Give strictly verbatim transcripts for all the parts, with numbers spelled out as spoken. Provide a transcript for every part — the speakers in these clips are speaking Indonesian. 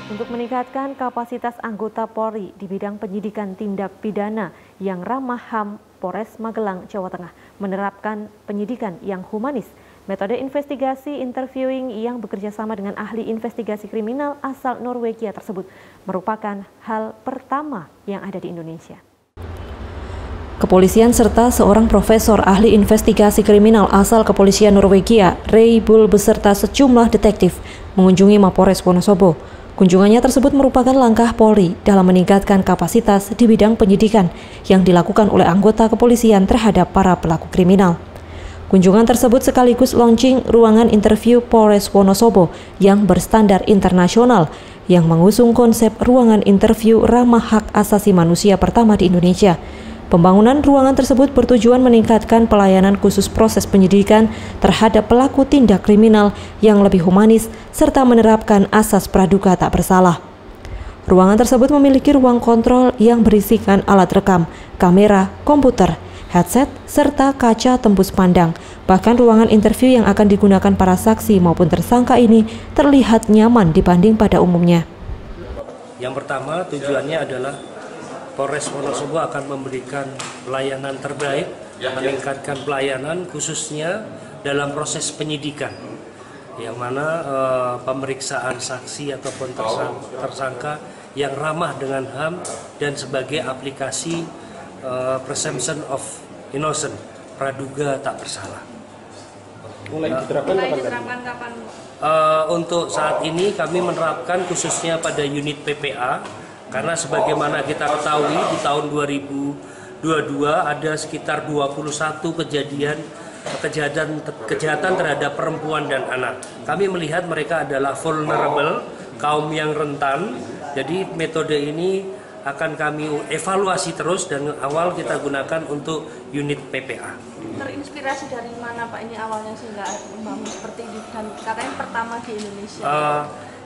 Untuk meningkatkan kapasitas anggota Polri di bidang penyidikan tindak pidana yang ramah H A M, Polres Magelang, Jawa Tengah menerapkan penyidikan yang humanis. Metode investigasi interviewing yang bekerja sama dengan ahli investigasi kriminal asal Norwegia tersebut merupakan hal pertama yang ada di Indonesia. Kepolisian serta seorang profesor ahli investigasi kriminal asal Kepolisian Norwegia, Ray Bull, beserta sejumlah detektif mengunjungi Mapores Wonosobo. Kunjungannya tersebut merupakan langkah Polri dalam meningkatkan kapasitas di bidang penyidikan yang dilakukan oleh anggota kepolisian terhadap para pelaku kriminal. Kunjungan tersebut sekaligus launching ruangan interview Polres Wonosobo yang berstandar internasional yang mengusung konsep ruangan interview ramah hak asasi manusia pertama di Indonesia. Pembangunan ruangan tersebut bertujuan meningkatkan pelayanan khusus proses penyidikan terhadap pelaku tindak kriminal yang lebih humanis serta menerapkan asas praduga tak bersalah. Ruangan tersebut memiliki ruang kontrol yang berisikan alat rekam, kamera, komputer, headset, serta kaca tembus pandang. Bahkan ruangan interview yang akan digunakan para saksi maupun tersangka ini terlihat nyaman dibanding pada umumnya. Yang pertama tujuannya adalah Polres Wonosobo akan memberikan pelayanan terbaik, meningkatkan pelayanan khususnya dalam proses penyidikan, yang mana eh, pemeriksaan saksi ataupun tersangka yang ramah dengan H A M dan sebagai aplikasi eh, presumption of innocent, praduga tak bersalah. Mulai diterapkan kapan? Uh, untuk saat ini kami menerapkan khususnya pada unit P P A. Karena sebagaimana kita ketahui di tahun dua ribu dua puluh dua ada sekitar dua puluh satu kejadian kejahatan kejahatan terhadap perempuan dan anak. Kami melihat mereka adalah vulnerable, kaum yang rentan. Jadi metode ini akan kami evaluasi terus dan awal kita gunakan untuk unit P P A. Terinspirasi dari mana Pak ini awalnya sehingga membangun seperti ini dan katanya pertama di Indonesia? Uh,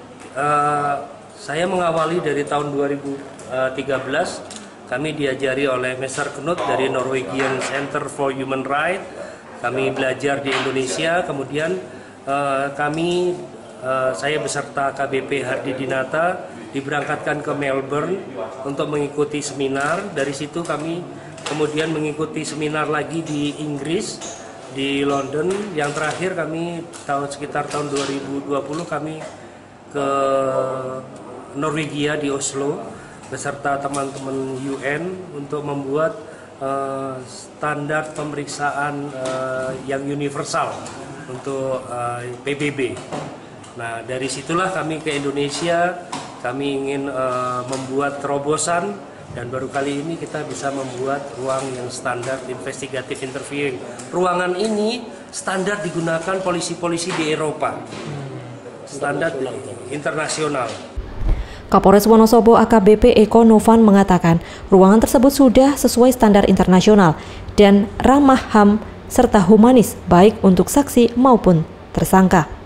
uh, Saya mengawali dari tahun dua ribu tiga belas, kami diajari oleh Mister Knut dari Norwegian Center for Human Rights. Kami belajar di Indonesia, kemudian uh, kami, uh, saya beserta K B P Hardi Dinata diberangkatkan ke Melbourne untuk mengikuti seminar. Dari situ kami kemudian mengikuti seminar lagi di Inggris, di London. Yang terakhir kami tahun sekitar tahun dua ribu dua puluh kami ke Norwegia di Oslo beserta teman-teman U N untuk membuat uh, standar pemeriksaan uh, yang universal untuk uh, P B B. Nah, dari situlah kami ke Indonesia, kami ingin uh, membuat terobosan dan baru kali ini kita bisa membuat ruang yang standar investigative interviewing. Ruangan ini standar digunakan polisi-polisi di Eropa, standar internasional. Kapolres Wonosobo A K B P Eko Novan mengatakan ruangan tersebut sudah sesuai standar internasional dan ramah H A M serta humanis baik untuk saksi maupun tersangka.